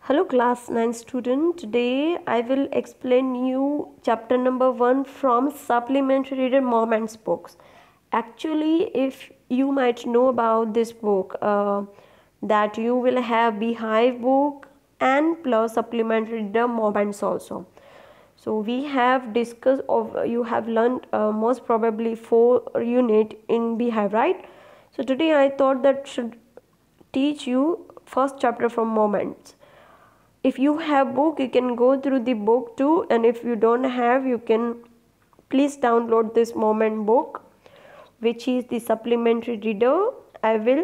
Hello class 9 student. Today I will explain you chapter number 1 from Supplementary Reader Moments books. Actually, if you might know about this book, that you will have Beehive book and plus Supplementary Reader Moments also. So we have discussed you have learned most probably 4 unit in Beehive, right? So today I thought that should teach you first chapter from Moments. If you have book, you can go through the book too, and if you don't have, you can please download this Moment book, which is the supplementary reader. I will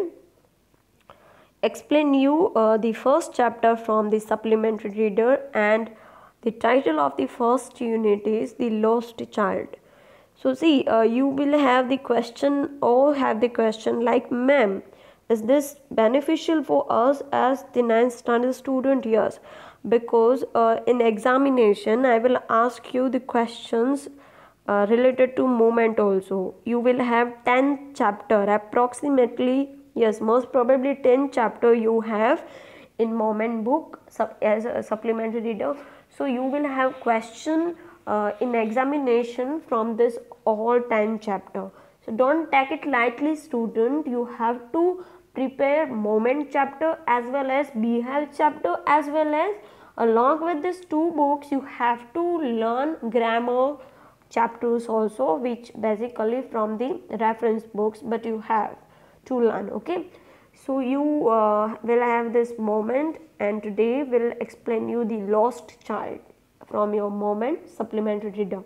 explain you the first chapter from the supplementary reader, and the title of the first unit is The Lost Child. So see, you will have the question or have the question like, ma'am, is this beneficial for us as the 9th standard student? Yes, because in examination I will ask you the questions related to moment also. You will have 10 chapter approximately, yes, most probably 10 chapter you have in moment book as a supplementary reader. So you will have question in examination from this all 10 chapter. So don't take it lightly, student. You have to prepare moment chapter as well as Beehive chapter, as well as along with these two books you have to learn grammar chapters also, which basically from the reference books, but you have to learn. Okay, so you will have this moment, and today will explain you The Lost Child from your moment supplementary reader.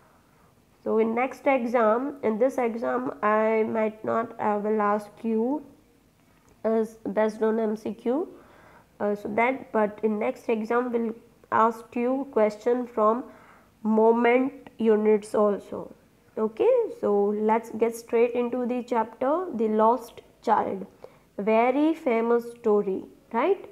So in next exam, in this exam I might not will ask you as based on MCQ, so that, but in next exam will ask you question from moment units also. Okay, so let's get straight into the chapter The Lost Child. Very famous story, right?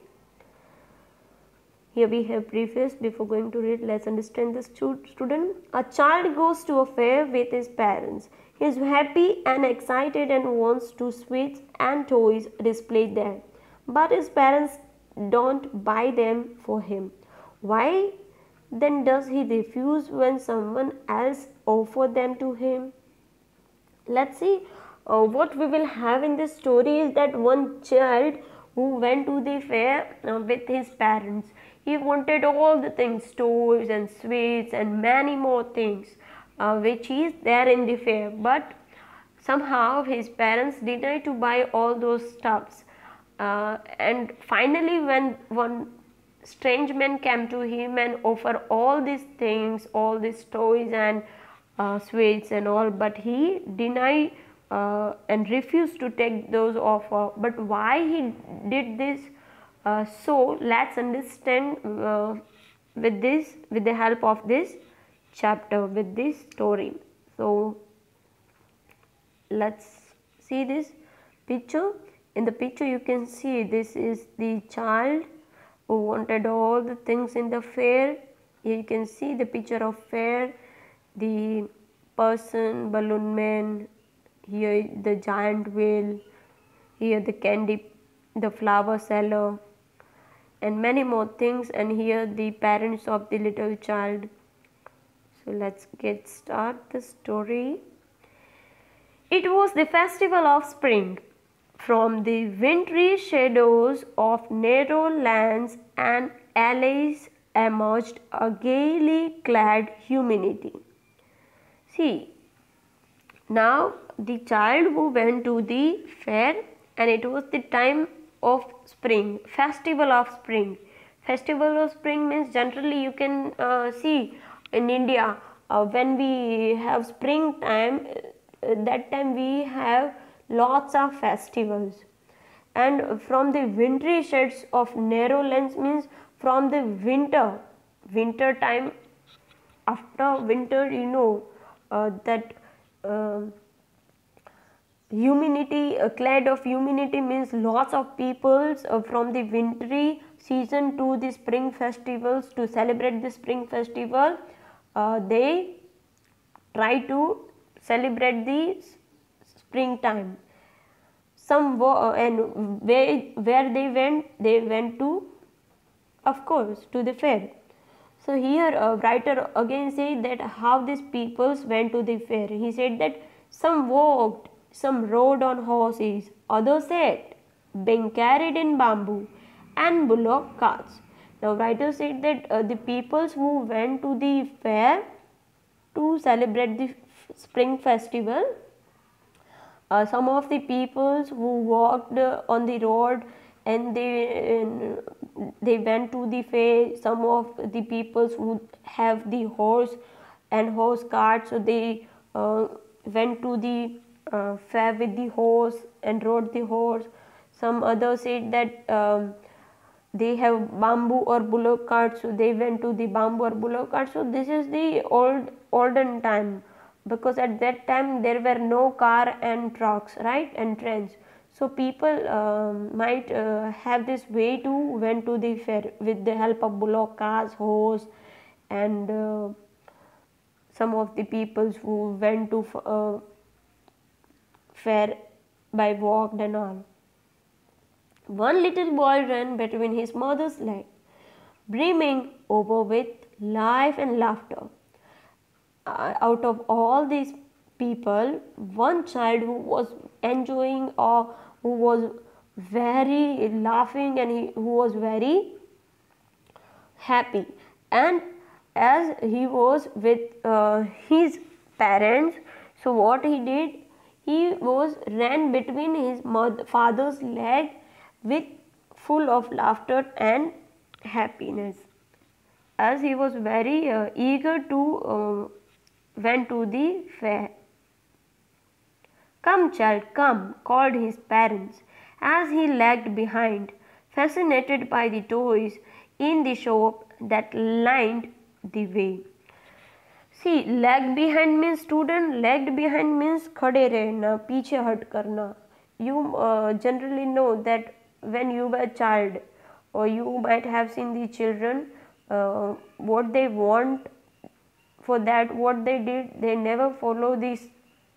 Here we have preface. Before going to read, let's understand this student. A child goes to a fair with his parents. He is happy and excited and wants to sweets and toys displayed there. But his parents don't buy them for him. Why then does he refuse when someone else offers them to him? Let's see. What we will have in this story is that one child who went to the fair with his parents. He wanted all the things, toys and sweets and many more things which is there in the fair, but somehow his parents denied to buy all those stuffs, and finally when one strange man came to him and offered all these things, all these toys and sweets and all, but he denied and refused to take those offer. But why he did this? So let's understand with the help of this chapter, with this story. So let's see this picture. In the picture you can see this is the child who wanted all the things in the fair. Here you can see the picture of fair, the person, balloon man, here the giant whale, here the candy, the flower seller, and many more things, and here the parents of the little child. So let's get start the story. It was the festival of spring. From the wintry shadows of narrow lands and alleys emerged a gaily clad humanity. See, now the child who went to the fair, and it was the time of spring, festival of spring. Festival of spring means generally you can see in India when we have spring time, that time we have lots of festivals. And from the wintry shades of narrow lands means from the winter time, after winter, you know that humanity, clad of humanity means lots of peoples from the wintry season to the spring festivals. To celebrate the spring festival, they try to celebrate the springtime. Some and where they went to Of course, to the fair. So here a writer again said that how these peoples went to the fair. He said that some walked, some rode on horses, others sat, being carried in bamboo and bullock carts. Now writer said that the peoples who went to the fair to celebrate the spring festival, some of the peoples who walked on the road and they went to the fair. Some of the peoples who have the horse and horse cart, so they went to the fair with the horse and rode the horse. Some others said that they have bamboo or bullock cart, so they went to the bamboo or bullock cart. So this is the olden time, because at that time there were no car and trucks, right, and trains. So people might have this way to went to the fair with the help of bullock cars, horse, and some of the peoples who went to fair by walk and all. One little boy ran between his mother's legs, brimming over with life and laughter. Out of all these people, one child who was enjoying or who was very laughing and who was very happy, and as he was with his parents, so what he did, he was ran between his father's leg with full of laughter and happiness, as he was very eager to went to the fair. "Come, child, come," called his parents, as he lagged behind, fascinated by the toys in the shop that lined the way. See, lag behind means student, lagged behind means खड़े रहना, पीछे हट करना. You generally know that when you were a child, or you might have seen the children, what they want, for that what they did, they never follow these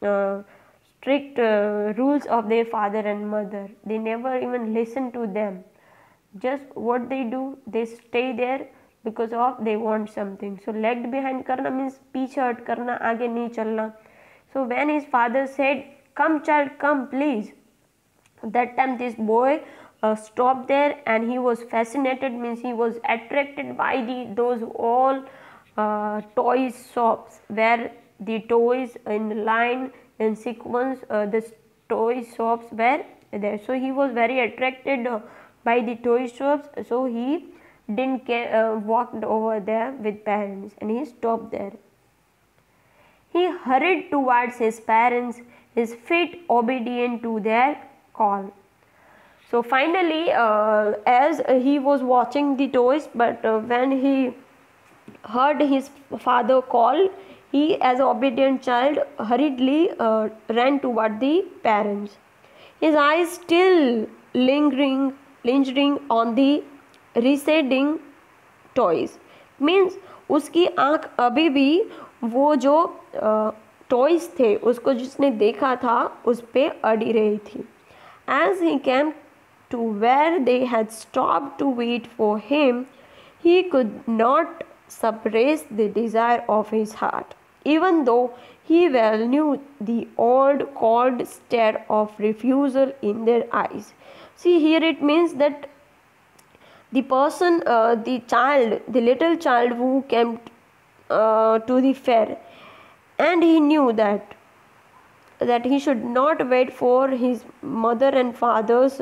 strict rules of their father and mother. They never even listen to them. Just what they do, they stay there because of they want something. So lagged behind karna means पीछे हट करना, आगे नहीं चलना. So when his father said, "Come child, come please," that time this boy stopped there, and he was fascinated, means he was attracted by those all toy shops where the toys in line in sequence, the toy shops were there. So he was very attracted by the toy shops, so he didn't walked over there with parents, and he stopped there. He hurried towards his parents, his feet obedient to their call. So finally, as he was watching the toys, but when he heard his father call, he, as an obedient child, hurriedly ran toward the parents. His eyes still lingering on the receding toys. Means उसकी आँख अभी भी वो जो toys थे, उसको जिसने देखा था उस पे अड़ी रही थी. As he came to where they had stopped to wait for him, he could not suppress the desire of his heart, even though he well knew the old cold stare of refusal in their eyes. See, here it means that the person, the child, the little child who came to the fair, and he knew that he should not wait for his mother and father's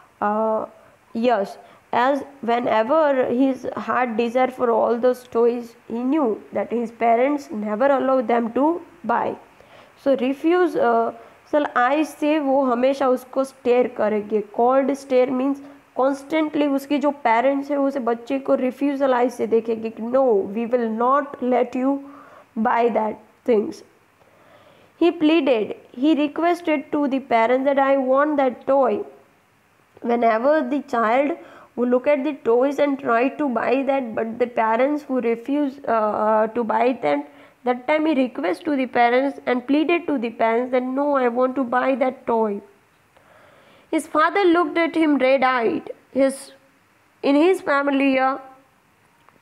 yes, as whenever his heart desire for all those toys, he knew that his parents never allow them to buy. So refuse eyes से वो हमेशा उसको stair करेंगे. Called stair means constantly उसके जो parents है उसे बच्चे को रिफ्यूजल आइज से देखेंगे कि no, we will not let you buy that things. He pleaded, he requested to the parents that I want that toy. Whenever the child would look at the toys and try to buy that, but the parents who refuse to buy them, that time he requested to the parents and pleaded to the parents that no, I want to buy that toy. His father looked at him red-eyed. In his family,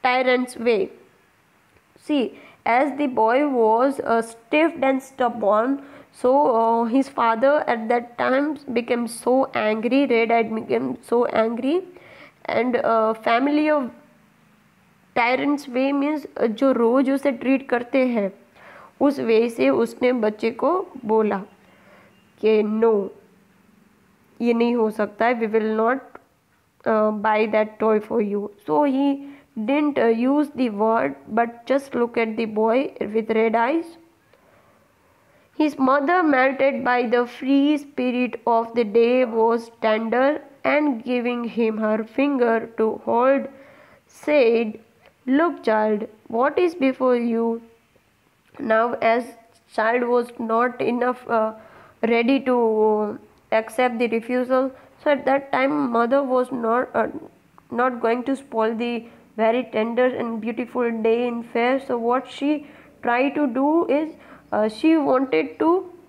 tyrant's way. See, as the boy was stiff and stubborn, so his father at that time became so angry. Red-eyed became so angry, and family of tyrant's way means जो रोज उसे treat करते हैं उस वे से उसने बच्चे को बोला कि नो, ये नहीं हो सकता है, we will not buy that toy for you. So he didn't use the word but just look at the boy with red eyes. His mother, melted by the free spirit of the day, was tender and giving him her finger to hold, said, "Look, child, what is before you?" Now as child was not enough ready to accept the refusal, so at that time mother was not going to spoil the very tender and beautiful day in fair. So what she tried to do is she wanted to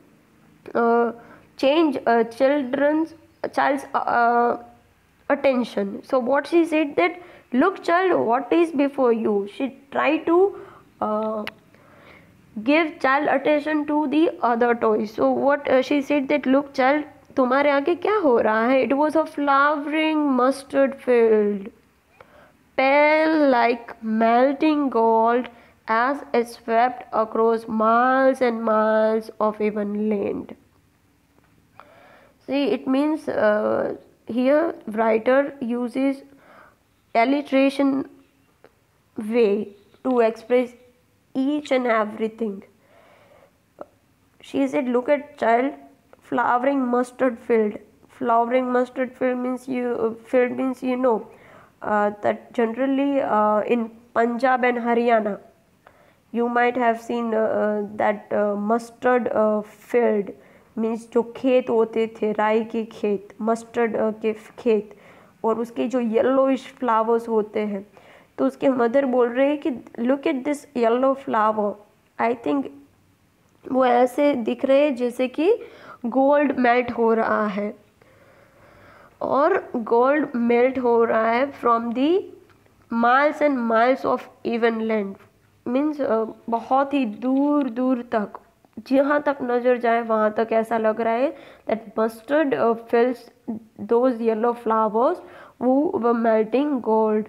change child's attention. So what she said that, "Look, child, what is before you?" She tried to give child attention to the other toys. So what she said that, "Look, child, तुम्हारे आगे क्या हो रहा है?" It was a flowering mustard field, pale like melting gold, as it swept across miles and miles of even land. See, it means here writer uses alliteration way to express each and everything. She said, "Look at, child, flowering mustard field." Flowering mustard field means that generally in Punjab and Haryana you might have seen that mustard field means जो खेत होते थे, राई के खेत, mustard के खेत, और उसके जो येलोइश फ्लावर्स होते हैं. तो उसके मदर बोल रहे हैं कि look at this yellow flower. I think वो ऐसे दिख रहे हैं जैसे कि गोल्ड मेल्ट हो रहा है, और गोल्ड मेल्ट हो रहा है from the miles and miles of even land. Means बहुत ही दूर दूर तक, जहाँ तक नज़र जाए वहाँ तक ऐसा लग रहा है that mustard fills those yellow flowers who were melting gold.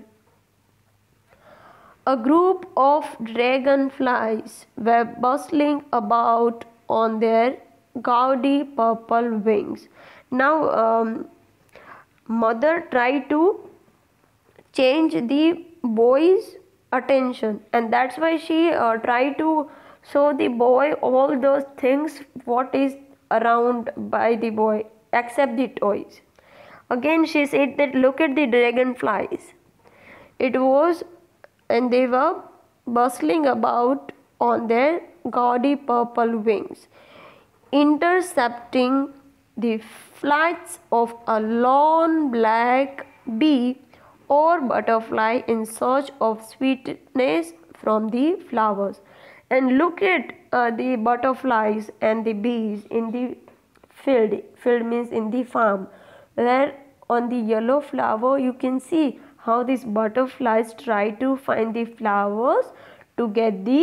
A group of dragonflies were bustling about on their gaudy purple wings. Now mother tried to change the boy's attention, and that's why she tried to show the boy all those things what is around by the boy except the toys. Again she said that, "Look at the dragonflies." It was, and they were bustling about on their gaudy purple wings, intercepting the flights of a lone black bee or butterfly in search of sweetness from the flowers. And look at the butterflies and the bees in the field. Field means in the farm, where on the yellow flower you can see how these butterflies try to find the flowers to get the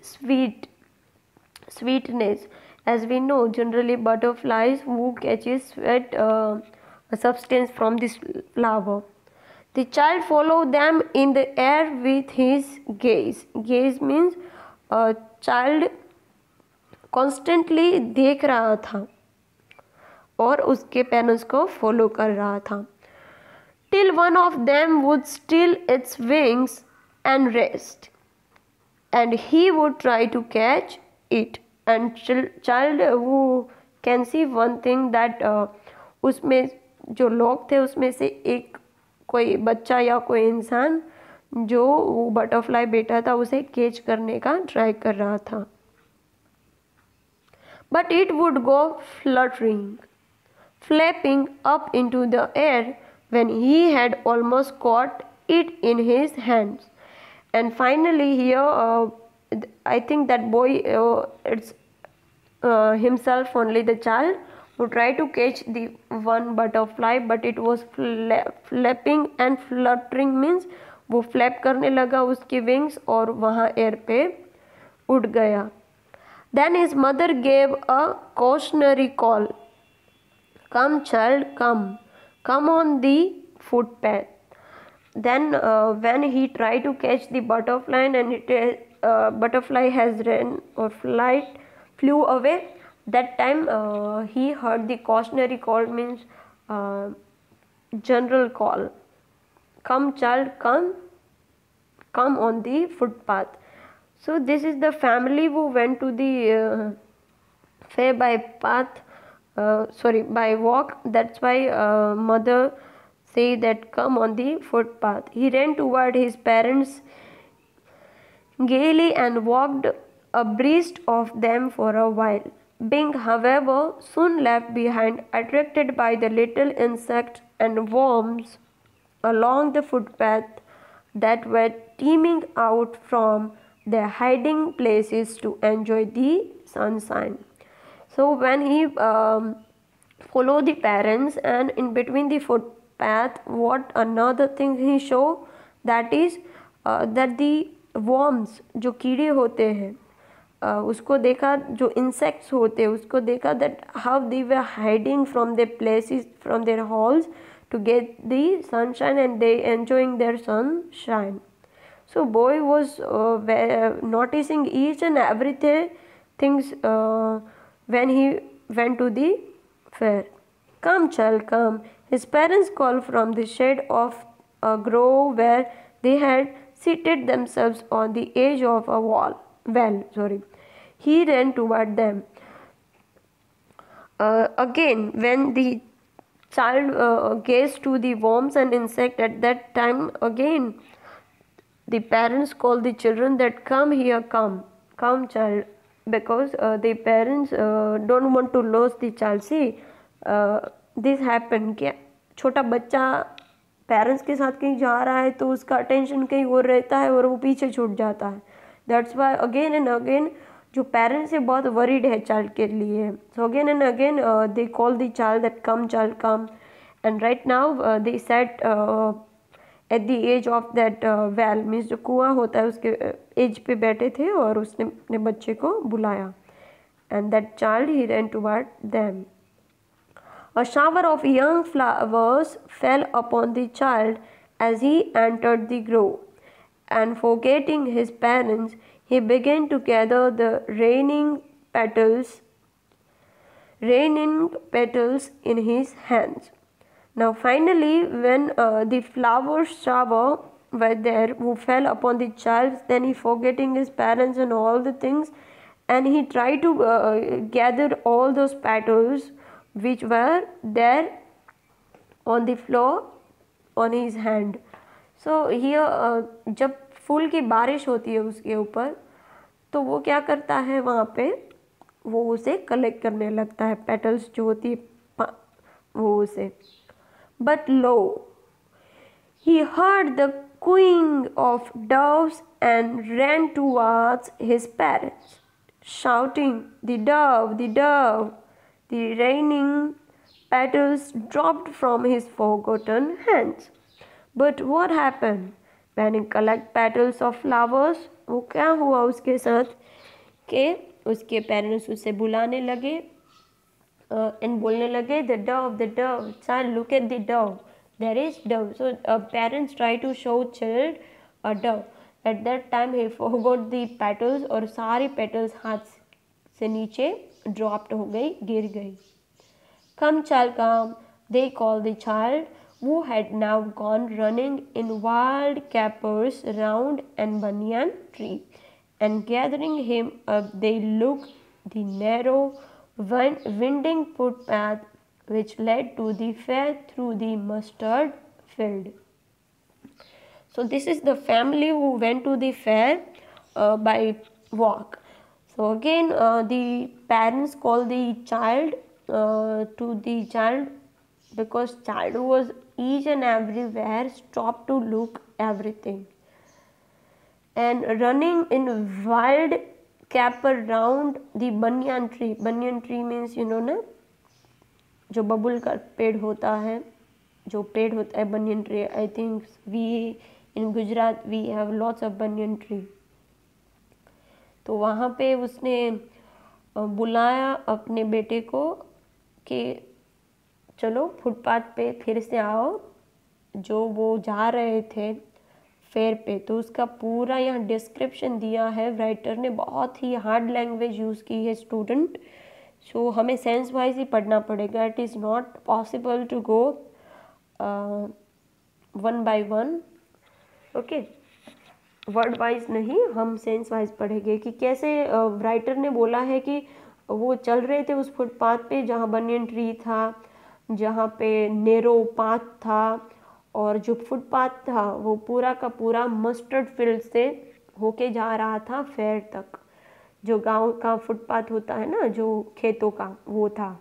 sweetness. As we know, generally butterflies who catches sweet substance from this flower. The child followed them in the air with his gaze. Gaze means child constantly देख रहा था और उसके parents को follow कर रहा था. Till one of them would still its wings and rest, and he would try to catch it. And child who can see one thing that उसमें जो लोग थे उसमें से एक कोई बच्चा या कोई इंसान जो वो बटरफ्लाई बेटा था उसे कैच करने का ट्राई कर रहा था. But it would go fluttering, flapping up into the air when he had almost caught it in his hands. And finally here I think that boy it's himself only, the child who tried to catch the one butterfly, but it was flapping and fluttering means वो flap करने लगा उसकी wings और वहाँ air पे उड़ गया. Then his mother gave a cautionary call. Come child, come on the footpath. Then when he tried to catch the butterfly and butterfly has ran or flew away, that time he heard the cautionary call, means general call. Come child, come on the footpath. So this is the family who went to the fair by path, by walk. That's why mother say that come on the footpath. He ran toward his parents gaily and walked abreast of them for a while. Being, however, soon left behind, attracted by the little insects and worms along the footpath that were teeming out from their hiding places to enjoy the sunshine. So when he followed the parents, and in between the footpath, what another thing he show, that is that the worms, जो कीड़े होते हैं, उसको देखा, जो insects होते हैं उसको देखा, that how they were hiding from their places, from their holes to get the sunshine, and they enjoying their sunshine. So boy was noticing each and everything things when he went to the fair. Come child, come, his parents called from the shade of a grove where they had seated themselves on the edge of a well. He ran toward them. Again, when the child gazed to the worms and insects, at that time again the parents called the children that come here, come child, because the parents don't want to lose the child. See, this happen क्या छोटा बच्चा parents के साथ कहीं जा रहा है तो उसका अटेंशन कहीं और रहता है और वो पीछे छूट जाता है. That's why again and again जो पेरेंट्स है बहुत वरीड है चाइल्ड के लिए. So again and again they call the child that come child come, and right now they set at the edge of that well, means जो कुआं होता है उसके एज पे बैठे थे और उसने अपने बच्चे को बुलाया. And that child he ran toward them. A shower of young flowers fell upon the child as he entered the grove, and forgetting his parents, he began to gather the raining petals in his hands. Now finally, when the flower shower were there who fell upon the child, then he, forgetting his parents and all the things, and he tried to gather all those petals which were there on the floor on his hand. So here जब फूल की बारिश होती है उसके ऊपर, तो वो क्या करता है वहाँ पे, वो उसे कलेक्ट करने लगता है, पेटल्स जो होती है वो उसे. But lo, he heard the cooing of doves and ran towards his parents, shouting, "The dove, the dove!" The raining petals dropped from his forgotten hands. But what happened when he collected petals of flowers? वो क्या हुआ उसके साथ कि उसके parents उसे बुलाने लगे एंड बोलने लगे, the dove, child, look at the dove, there is dove. So parents try to show child a dove. At that time he forgot the petals और सारी petals हाथ से नीचे dropped हो गई, गिर गई. Come child, come, they called the child, who had now gone running in wild capers round an banyan tree, and gathering him up they looked the narrow winding footpath which led to the fair through the mustard field. So this is the family who went to the fair by walk. So again the parents call the child to the child, because child was each and everywhere, stopped to look everything, and running in wild caper round the banyan tree. Banyan tree means you know ना, जो बबुल का पेड़ होता है, जो पेड़ होता है banyan tree. I think we in Gujarat we have lots of banyan tree. तो वहाँ पे उसने बुलाया अपने बेटे को कि चलो फुटपाथ पे फिर से आओ, जो वो जा रहे थे फेयर पे। तो उसका पूरा यहाँ डिस्क्रिप्शन दिया है राइटर ने, बहुत ही हार्ड लैंग्वेज यूज़ की है स्टूडेंट। सो हमें सेंस वाइज ही पढ़ना पड़ेगा, it is not possible to go one by one, okay, word wise नहीं, हम सेंस वाइज पढ़ेंगे कि कैसे राइटर ने बोला है कि वो चल रहे थे उस फुटपाथ पे जहाँ बनियन ट्री था, जहाँ पे नेरो पाथ था, और जो फुटपाथ था वो पूरा का पूरा मस्टर्ड फील्ड से होके जा रहा था फेयर तक। जो गांव का फुटपाथ होता है ना, जो खेतों का, वो था।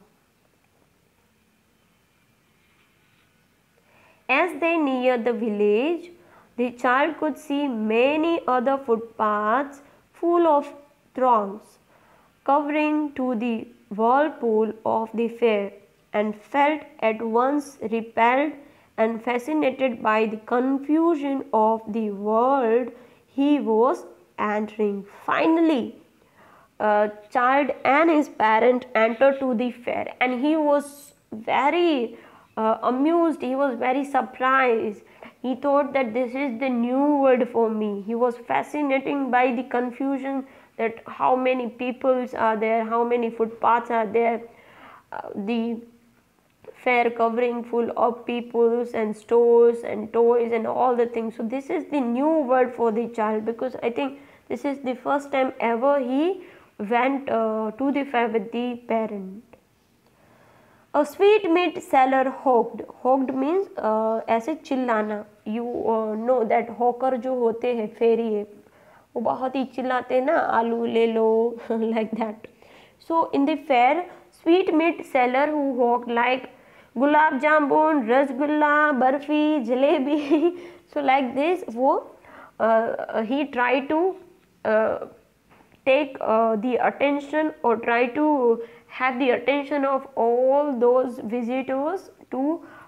As they neared the village, the child could see many other footpaths full of throngs, covering to the whirlpool of the fair, and felt at once repelled and fascinated by the confusion of the world he was entering. Finally, a child and his parent entered to the fair, and he was very amused, he was very surprised. He thought that this is the new world for me. He was fascinated by the confusion, that how many peoples are there, how many footpaths are there, the fair covering full of peoples and stores and toys and all the things. So this is the new world for the child, because I think this is the first time ever he went to the fair with the parent. A sweetmeat seller hawked. Hawked means ऐसे चिल्लाना. You know that hawker जो होते हैं फेरी है, वो बहुत ही चिल्लाते हैं ना, आलू ले लो like that. So in the fair, sweetmeat seller who hawked like gulab jamun, rasgulla, barfi, jalebi. So like this, वो he tried to take the attention, or try to have the attention of all those visitors to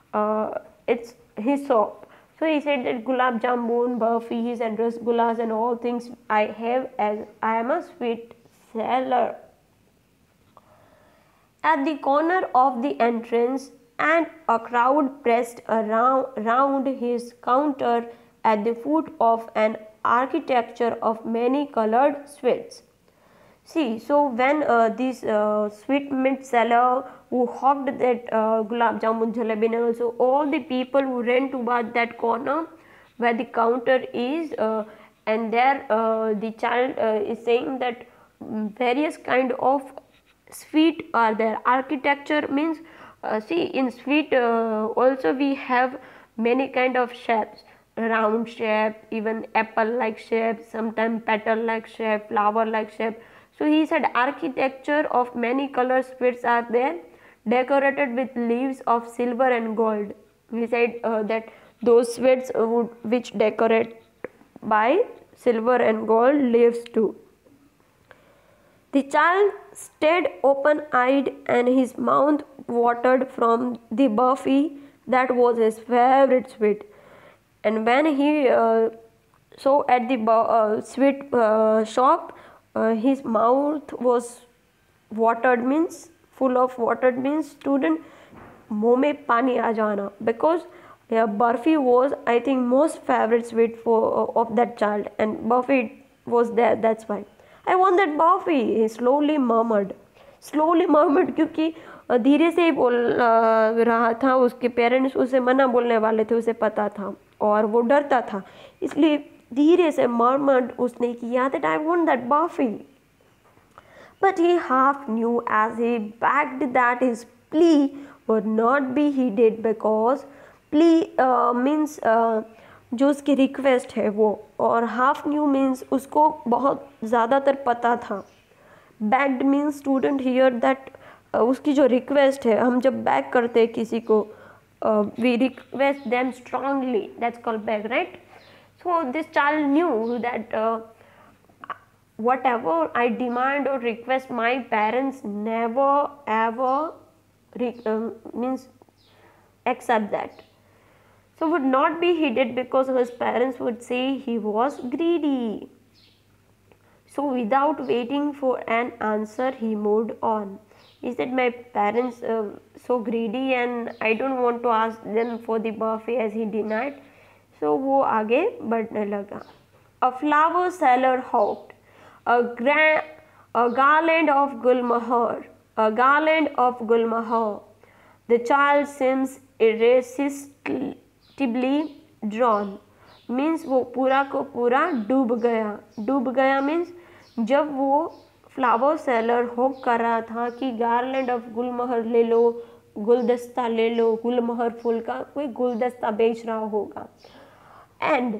his shop. So he said that gulab jamun, burfis and rasgullas and all things I have, as I am a sweet seller. At the corner of the entrance, and a crowd pressed around his counter at the foot of an architecture of many colored sweets. See, so when this sweetmeat seller who hawked that gulab jamun, jalebi, and also all the people who ran toward that corner where the counter is, and there the child is saying that various kind of sweet are there. Architecture means, see, in sweet also we have many kind of shapes, round shape, even apple like shape, sometimes petal like shape, flower like shape. So he said architecture of many color sweets are there, decorated with leaves of silver and gold. He said that those sweets which decorate by silver and gold leaves too. The child stayed open-eyed, and his mouth watered from the burfi that was his favorite sweet. And when he saw at the sweet shop, his mouth was watered, means full of watered, means student मुँह में पानी आ जाना, because burfi was, I think, most favorite sweet of that child, and burfi was there. That's why I want that burfi. He slowly murmured, क्योंकि धीरे से ही बोल रहा था, उसके पेरेंट्स उसे मना बोलने वाले थे, उसे पता था और वो डरता था, इसलिए धीरे से murmured उसने किया that I want that burfi. But he half knew as he begged that his plea would not be heeded, because plea means जो उसकी रिक्वेस्ट है वो, और हाफ न्यू मीन्स उसको बहुत ज़्यादातर पता था. Begged means student here that उसकी जो रिक्वेस्ट है, हम जब बैग करते हैं किसी को, we request them strongly, that's called beg, right. So this child knew that whatever I demand or request, my parents never ever means accept that. So would not be heeded because his parents would say he was greedy. So without waiting for an answer, he moved on. He said, my parents so greedy and I don't want to ask them for the buffet as he denied. So वो आगे बढ़ने लगा. A flower seller hawked a garland of gulmohar, a garland of gulmohar. The child seems irresistibly drawn. Means वो पूरा को पूरा डूब गया. डूब गया मीन्स जब वो फ्लावर सेलर होप कर रहा था कि गार्लैंड ऑफ गुलमोहर ले लो, गुलदस्ता ले लो, गुलमोहर फूल का कोई गुलदस्ता बेच रहा होगा, एंड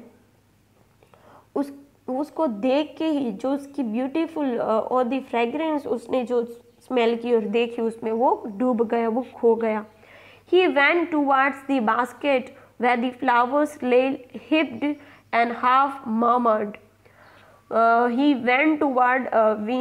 उसको देख के ही जो उसकी ब्यूटीफुल और द फ्रेग्रेंस उसने जो स्मेल की और देखी उसमें वो डूब गया, वो खो गया. He went towards the basket where the flowers lay heaped and half murmured. He went toward,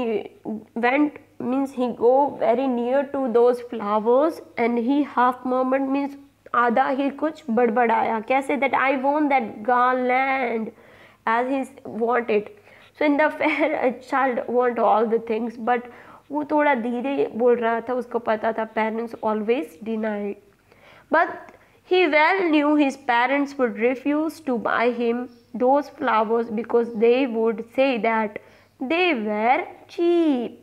went means he go very near to those flowers and he half murmured means आधा ही कुछ बड़बड़ाया. कैसे? that I want that garland as he wanted. So in the fair a child want all the things, but वो थोड़ा धीरे बोल रहा था, उसको पता था parents always denied. But he well knew his parents would refuse to buy him those flowers because they would say that they were cheap.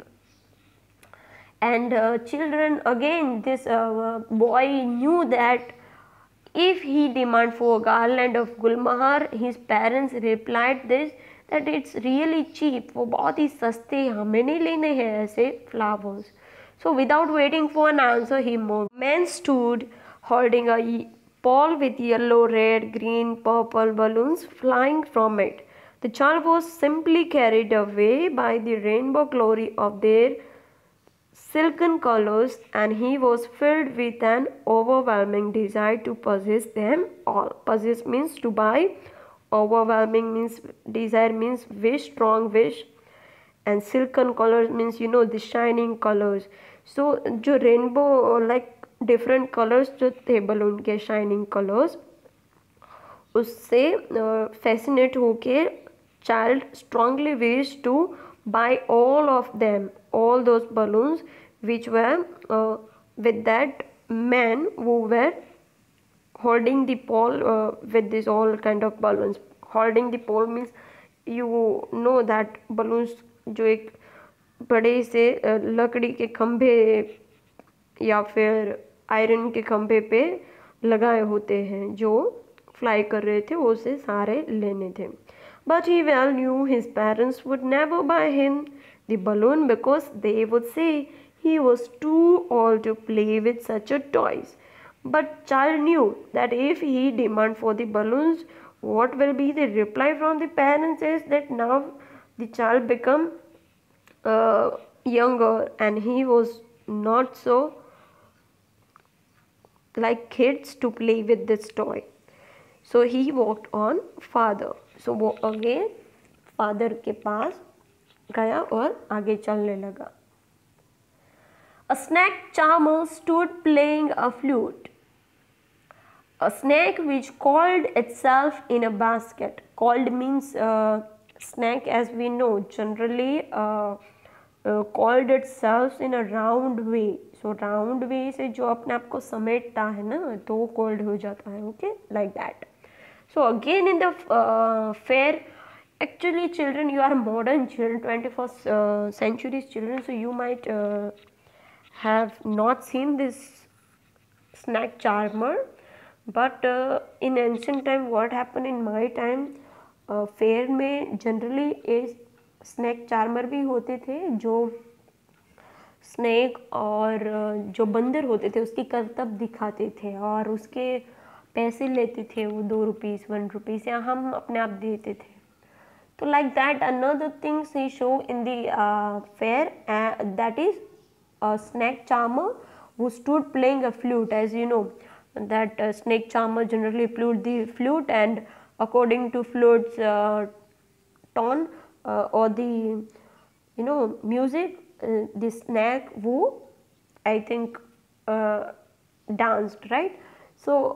And children, again this boy knew that if he demand for a garland of gulmohar, his parents replied this that it's really cheap, वो बहुत ही सस्ते, हमें नहीं लेने हैं ऐसे flowers. So without waiting for an answer, he moved. Man stood holding a ball with yellow, red, green, purple balloons flying from it. The child was simply carried away by the rainbow glory of their silken colors, and he was filled with an overwhelming desire to possess them all. Possess means to buy, overwhelming means desire means wish, strong wish, and silken colors means the shining colors. So जो rainbow like different colors जो थे balloon के shining colors, उससे fascinate होके child strongly wished to buy all of them, all those balloons which were with that man who were holding the pole with this all kind of balloons. Holding the pole means you know that balloons जो एक बड़े से लकड़ी के खंभे या फिर iron के खंभे पे लगाए होते हैं जो फ्लाई कर रहे थे, वो से सारे लेने थे. But he well knew his parents would never buy him the balloon because they would say he was too old to play with such a toys. But child knew that if he demand for the balloons, what will be the reply from the parents is that now the child become younger and he was not so like kids to play with this toy. So he walked on father. So वो again father के पास गया और आगे चलने लगा. A snake charmer stood playing a flute. A snake which coiled itself in a basket. Coiled means snake, as we know, generally coiled itself in a round way. So round way से जो अपने आप को समेटता है ना, तो वो coiled हो जाता है. Okay, like that. So again in the fair, actually children, you are modern children, 21st century children, so you might have not seen this snake charmer, but in ancient time what happened in my time, fair में generally एक snake charmer भी होते थे जो snack और जो बंदर होते थे उसकी करतब दिखाते थे और उसके पैसे लेते थे, वो 2 रुपीज़ 1 रुपीज़ या हम अपने आप देते थे. तो like that another things he show in the fair, that is a snake charmer who stood playing a flute. As you know that snake charmer generally played the flute, and according to flute's tone or the music, the snake who I think danced, right? So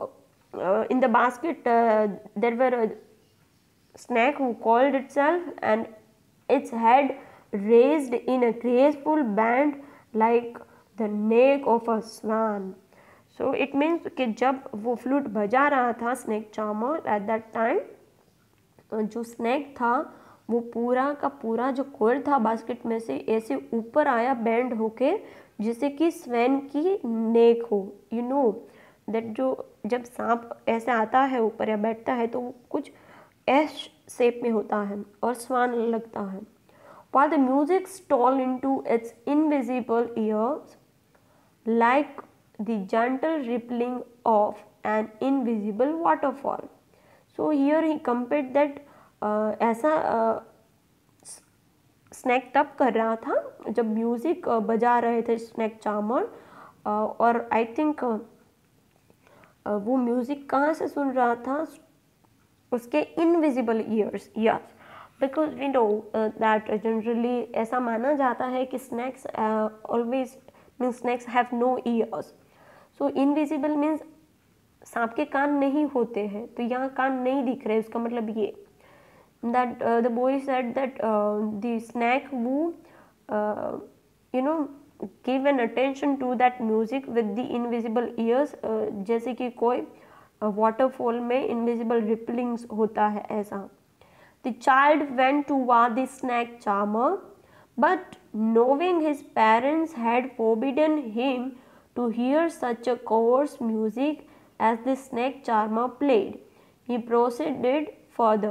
in the basket there were a snake who called itself, and its head raised in a graceful band like the neck of a swan. So it means कि जब वो flute बजा रहा था snake charmer at that time, जो snake था वो पूरा का पूरा जो कोयल था बास्केट में से ऐसे ऊपर आया बैंड होके, जिससे कि स्वैन की नेक हो. यू नो दैट जो जब सांप ऐसे आता है ऊपर या बैठता है तो वो कुछ एस शेप में होता है और स्वान लगता है. While the music stole into its invisible ears like the gentle rippling of an invisible waterfall. So here he compared that ऐसा स्नैक तब कर रहा था जब म्यूज़िक बजा रहे थे स्नैक चार्मर, और आई थिंक वो म्यूज़िक कहाँ से सुन रहा था, उसके invisible ears. Yes, because we know that generally ऐसा माना जाता है कि snakes always means snakes have no ears. So invisible means सांप के कान नहीं होते हैं, तो यहाँ कान नहीं दिख रहे, उसका मतलब ये that the boy said that the snake who give an attention to that music with the invisible ears, जैसे कि कोई waterfall में invisible ripplings होता है ऐसा. The child went toward the snake charmer, but knowing his parents had forbidden him to hear such a coarse music as the snake charmer played, he proceeded further.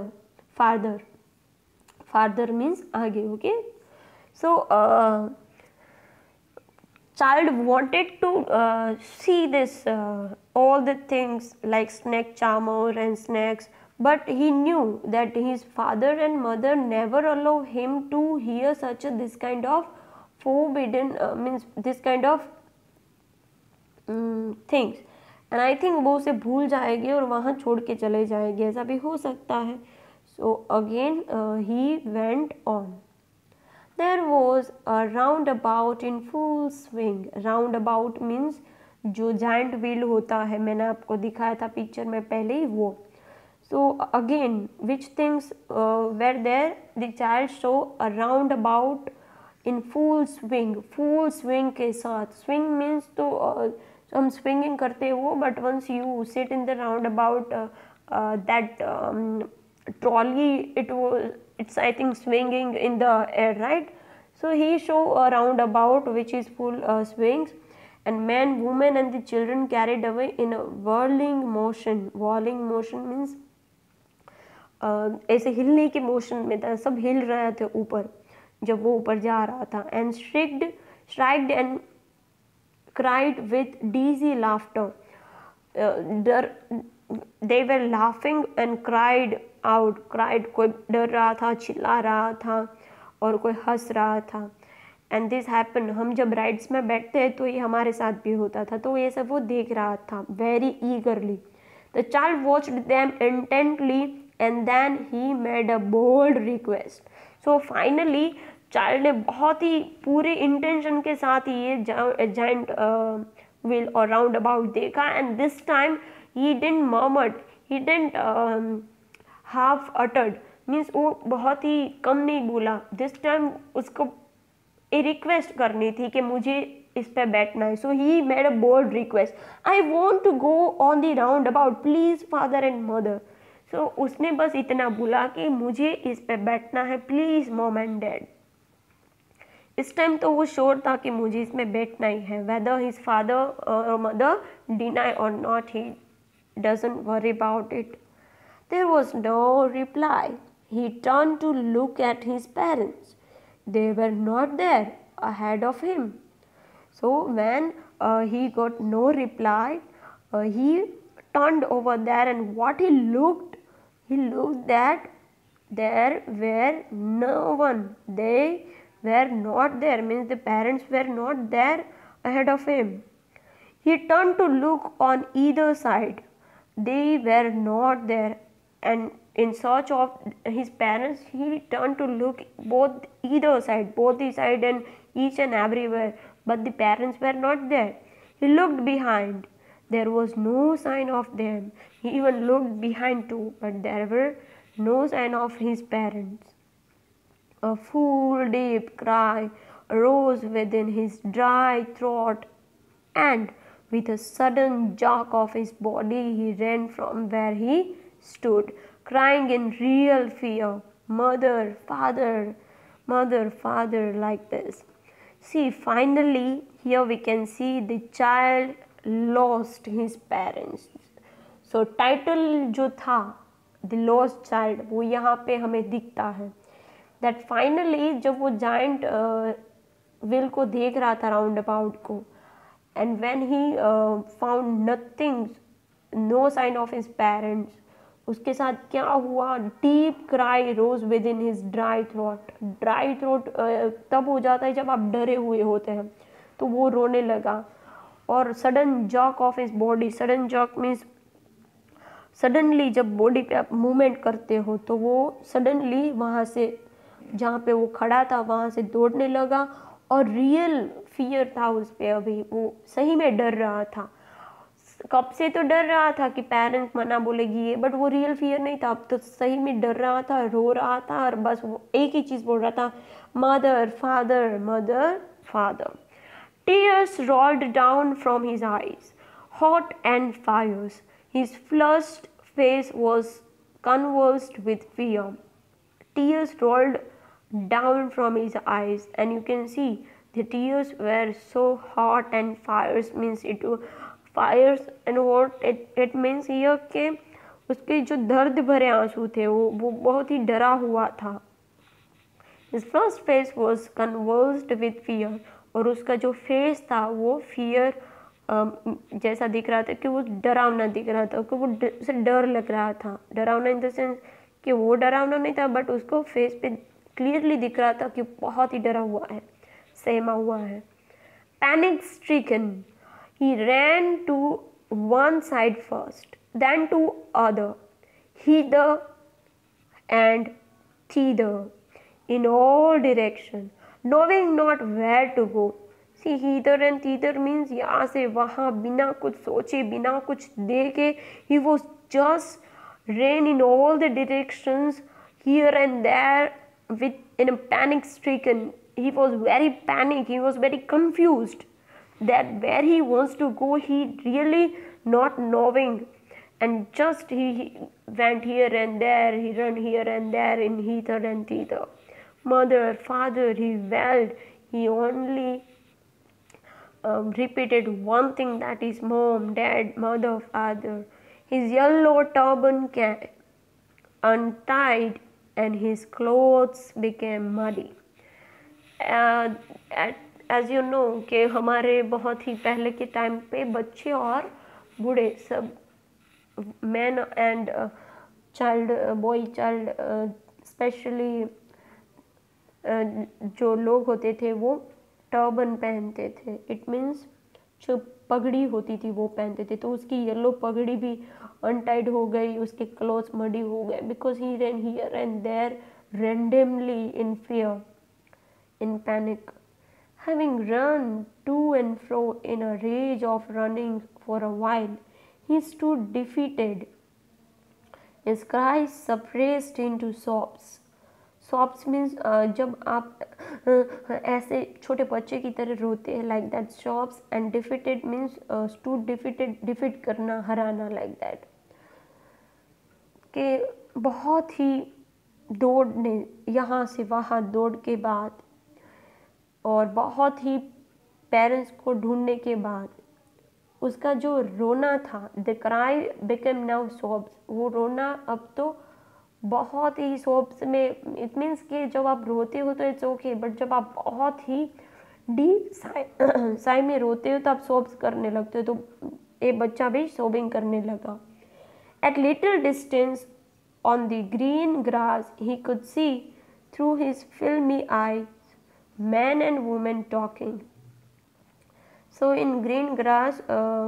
Farther means आगे. Okay, so child wanted to see this all the things like snake charmer and snakes, but he knew that his father and mother never allow him to hear such a this kind of forbidden means this kind of things, and I think वो उसे भूल जाएगी और वहाँ छोड़ के चले जाएगी, ऐसा भी हो सकता है. So again he went on. There was a roundabout in full swing. Roundabout means जो giant wheel होता है, मैंने आपको दिखाया था पिक्चर में पहले ही वो. So again which things were there? The child saw a roundabout in full swing. Full swing के साथ. Swing means तो हम swinging करते हो, but once you sit in the roundabout that trolley, it's I think swinging in the air, right? So he show a roundabout which is full swings, and men, women and the children carried away in a whirling motion. Whirling motion means ऐसे हिलने के motion में था, सब हिल रहे थे ऊपर जब वो ऊपर जा रहा था. And shrieked and cried with dizzy laughter. They were laughing and cried out. Cried, कोई डर रहा था, चिल्ला रहा था, और कोई हंस रहा था. And this happened, हम जब राइड्स में बैठते हैं तो ये हमारे साथ भी होता था, तो ये सब वो देख रहा था very eagerly. The child watched them intently and then he made a bold request. So finally child ने बहुत ही पूरे इंटेंशन के साथ ये जाइंट व्हील और राउंड अबाउट देखा, and this time he didn't murmured, he didn't half uttered, means वो बहुत ही कम नहीं बोला. दिस टाइम उसको एक रिक्वेस्ट करनी थी कि मुझे इस पे बैठना है. So he made a bold request, I want to go on the round about, please father and mother. So उसने बस इतना बोला कि मुझे इस पे बैठना है, प्लीज़ मॉम एंड डैड. इस टाइम तो वो श्योर था कि मुझे इसमें बैठना ही है. वेदर हिज फादर और मदर डिनाई और not, he doesn't worry about it. There was no reply. He turn to look at his parents. They were not there ahead of him. So when he got no reply, he turned over there, and what he looked that there were no one. They were not there, means the parents were not there ahead of him. He turned to look on either side. They were not there, and in search of his parents he turned to look either side, both the side and each and everywhere, but the parents were not there. He looked behind. There was no sign of them. He even looked behind too, but there were no sign of his parents. A full deep cry arose within his dry throat, and with a sudden jerk of his body he ran from where he stood, crying in real fear, "Mother, father, mother, father," like this. See, finally, here we can see the child lost his parents. So title जो था the lost child वो यहाँ पे हमें दिखता है that finally जब वो जाइंट विल को देख रहा था राउंड अबाउट को and when he found nothing no sign of his parents उसके साथ क्या हुआ deep cry rose with in his dry throat तब हो जाता है जब आप डरे हुए होते हैं तो वो रोने लगा और sudden jerk of his body sudden jerk means suddenly जब बॉडी पे आप मूवमेंट करते हो तो वो सडनली वहाँ से जहाँ पे वो खड़ा था वहाँ से दौड़ने लगा और रियल फियर था उस पर अभी वो सही में डर रहा था कब से तो डर रहा था कि पेरेंट्स मना बोलेगी ये बट वो रियल फियर नहीं था अब तो सही में डर रहा था रो रहा था और बस वो एक ही चीज़ बोल रहा था mother father tears rolled down from his eyes hot and fierce his flushed face was convulsed with fear. Tears rolled down from his eyes and you can see the tears were so hot and fires means it fires and what it means here के उसके जो दर्द भरे आंसू थे वो बहुत ही डरा हुआ था. His first face was convulsed with fear और उसका जो फेस था वो फियर जैसा दिख रहा था कि वो डरावना दिख रहा था कि वो उसे डर लग रहा था. डरावना इन द सेंस कि वो डरावना नहीं था बट उसको फेस पे क्लियरली दिख रहा था कि बहुत ही डरा हुआ है सहमा हुआ है. Panic stricken he ran to one side first then to other hither and thither in all direction knowing not where to go. See, hither and thither means यहाँ से वहाँ बिना कुछ सोचे बिना कुछ देखे he was just ran in all the directions here and there with in a panic stricken. He was very panic, he was very confused that where he wants to go he really not knowing and just he went here and there, he ran here and there in hither and thither. Mother, father, he wailed, he only repeated one thing, that is mom, dad, mother, father. His yellow turban untied and his clothes became muddy. As you know कि हमारे बहुत ही पहले के time पे बच्चे और बूढ़े सब man and child boy child specially जो लोग होते थे वो टर्बन पहनते थे. इट मीन्स जो पगड़ी होती थी वो पहनते थे तो उसकी येलो पगड़ी भी अनटाइड हो गई उसके क्लोथ्स मडी हो गए because he run here and there randomly in fear in panic. Having run to and fro in a rage of running for a while, he stood defeated. His cries suppressed into sobs. Sobs means जब आप ऐसे छोटे बच्चे की तरह रोते हैं like that. Sobs and defeated means stood defeated, defeat करना, हराना like that. कि बहुत ही दौड़ने यहाँ से वहाँ दौड़ के बाद और बहुत ही पेरेंट्स को ढूंढने के बाद उसका जो रोना था the cry become now sobs. वो रोना अब तो बहुत ही सोब्स में इट मीन्स कि जब आप रोते हो तो इट्स ओके बट जब आप बहुत ही डीप साई में रोते हो तो आप सोब्स करने लगते हो. तो ये बच्चा भी सोबिंग करने लगा. At little distance on the green grass he could see through his filmy eye man and woman talking. So in green grass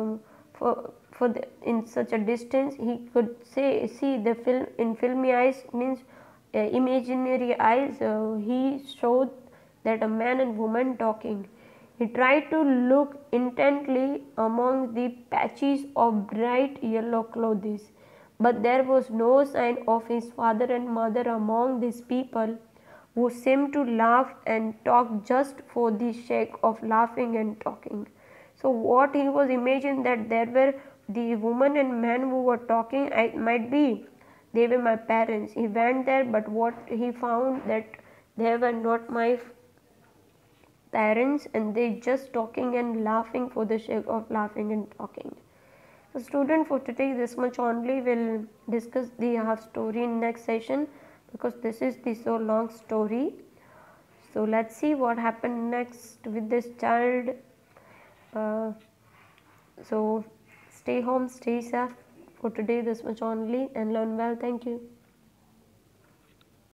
in such a distance he could see the film in filmy eyes means imaginary eyes. He showed that a man and woman talking. He tried to look intently among the patches of bright yellow clothes, but there was no sign of his father and mother among these people who seemed to laugh and talk just for the sake of laughing and talking. So what he was imagining, that there were the woman and man who were talking, it might be they were my parents. He went there, but what he found, that they were not my parents, and they just talking and laughing for the sake of laughing and talking. So student, for today this much only. We'll discuss the half story in next session, because this is the so long story. So let's see what happened next with this child. So stay home, stay safe. For today this much only, and learn well. Thank you.